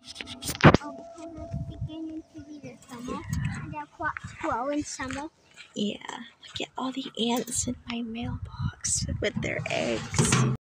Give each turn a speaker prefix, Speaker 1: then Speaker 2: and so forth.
Speaker 1: Oh, because it's beginning to be the summer. And they're quite slow in summer.
Speaker 2: Yeah, look at all the ants in my mailbox with their eggs.